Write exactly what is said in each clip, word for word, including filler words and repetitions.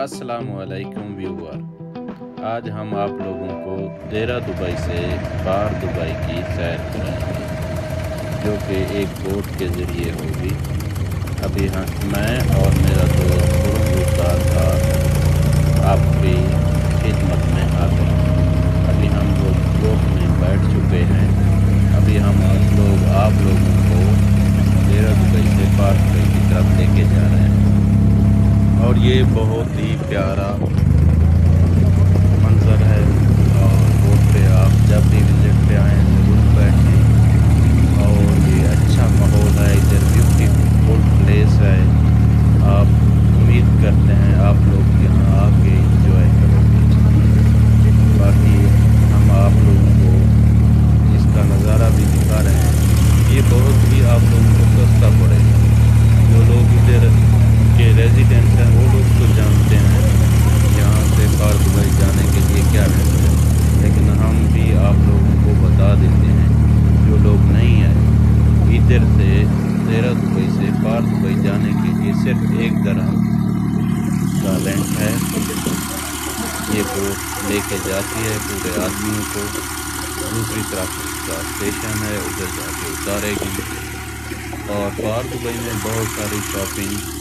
अस्सलामुअलैकुम व्यूअर, आज हम आप लोगों को देरा दुबई से बार दुबई की सैर कराएंगे, जो कि एक बोट के ज़रिए होगी। अभी हम मैं और मेरा दोस्त गुरुदार था आपकी खिदमत में आ गए। अभी हम लोग बोट में बैठ चुके हैं। अभी हम लोग आप लोगों को देरा दुबई से बार दुबई की तरफ लेके जा रहे हैं और ये बहुत ही प्यारा मंज़र है। और बोट पे आप जब भी विज़िट पे आएँ ज़रूर बैठें। और ये अच्छा माहौल है, इधर ब्यूटीफुल प्लेस है। आप उम्मीद करते हैं आप लोग यहाँ आके एंजॉय करोगे। बाकी हम आप लोगों को इसका नज़ारा भी दिखा रहे हैं। ये बहुत ही आप लोगों को सस्ता पड़ेगा। जो लोग इधर के रेजिडेंट हैं वो लोग तो जानते हैं यहाँ से बार दुबई जाने के लिए क्या रहता है, लेकिन हम भी आप लोगों को बता देते हैं जो लोग नहीं हैं। इधर से देरा दुबई से बार दुबई जाने के लिए सिर्फ एक दरहम का रेंट है। ये बोट लेके जाती है पूरे आदमियों को। दूसरी तरफ का स्टेशन है, उधर जाके उतारेगी। और बार दुबई में बहुत सारी शॉपिंग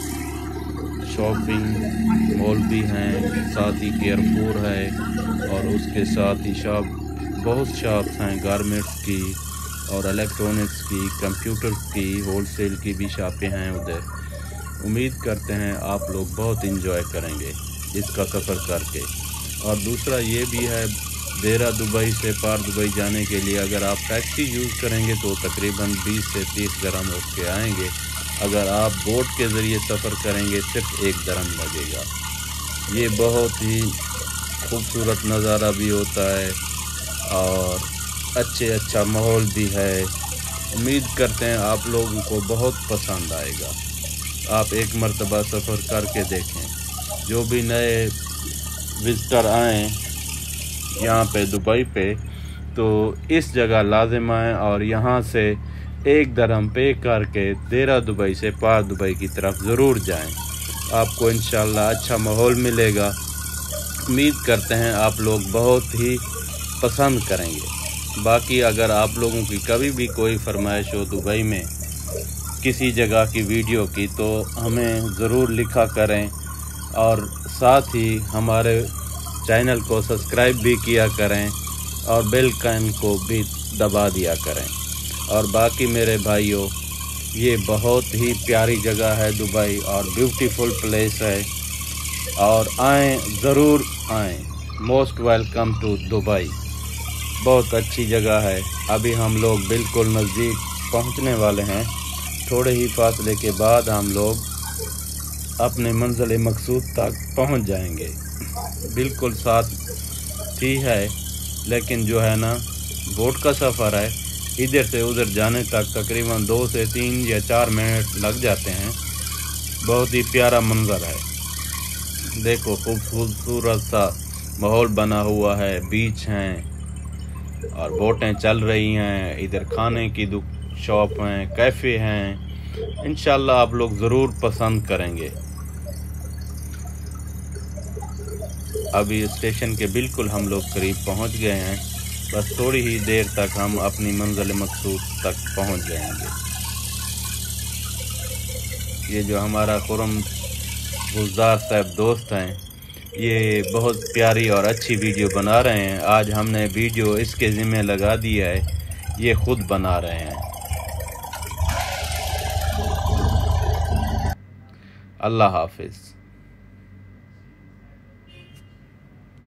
शॉपिंग मॉल भी हैं, साथ ही केयरफोर है और उसके साथ ही शॉप बहुत शॉप्स हैं गारमेंट्स की और इलेक्ट्रॉनिक्स की, कंप्यूटर्स की, होलसेल की भी शॉपें हैं उधर। उम्मीद करते हैं आप लोग बहुत इंजॉय करेंगे इसका सफ़र करके। और दूसरा ये भी है, देरा दुबई से पार दुबई जाने के लिए अगर आप टैक्सी यूज़ करेंगे तो तकरीबन बीस से तीस दरहम उसके आएंगे। अगर आप बोट के ज़रिए सफ़र करेंगे सिर्फ एक दरहम लगेगा। ये बहुत ही खूबसूरत नज़ारा भी होता है और अच्छे अच्छा माहौल भी है। उम्मीद करते हैं आप लोगों को बहुत पसंद आएगा। आप एक मर्तबा सफ़र करके देखें। जो भी नए विज़िटर आएँ यहाँ पे दुबई पे तो इस जगह लाजिम आएँ और यहाँ से एक दरहम पे करके देरा दुबई से पार दुबई की तरफ ज़रूर जाएं। आपको इंशाल्लाह अच्छा माहौल मिलेगा। उम्मीद करते हैं आप लोग बहुत ही पसंद करेंगे। बाकी अगर आप लोगों की कभी भी कोई फरमाइश हो दुबई में किसी जगह की वीडियो की तो हमें ज़रूर लिखा करें और साथ ही हमारे चैनल को सब्सक्राइब भी किया करें और बेल आइकन को भी दबा दिया करें। और बाकी मेरे भाइयों, ये बहुत ही प्यारी जगह है दुबई और ब्यूटीफुल प्लेस है और आएँ ज़रूर आएँ। Most welcome to Dubai. बहुत अच्छी जगह है। अभी हम लोग बिल्कुल नज़दीक पहुंचने वाले हैं। थोड़े ही फासले के बाद हम लोग अपने मंजिल मकसूद तक पहुंच जाएंगे। बिल्कुल साथ ही है, लेकिन जो है ना बोट का सफ़र है, इधर से उधर जाने तक तकरीबन दो से तीन या चार मिनट लग जाते हैं। बहुत ही प्यारा मंजर है। देखो खूबसूरत सा माहौल बना हुआ है, बीच हैं और बोटें चल रही हैं। इधर खाने की शॉप हैं, कैफ़े हैं। इंशाल्लाह आप लोग ज़रूर पसंद करेंगे। अभी स्टेशन के बिल्कुल हम लोग करीब पहुंच गए हैं। बस थोड़ी ही देर तक हम अपनी मंजिल मकसूद तक पहुंच जाएंगे। ये जो हमारा खुरम गुलजार साहब दोस्त हैं, ये बहुत प्यारी और अच्छी वीडियो बना रहे हैं। आज हमने वीडियो इसके ज़िम्मे लगा दी है, ये ख़ुद बना रहे हैं। अल्लाह हाफिज़।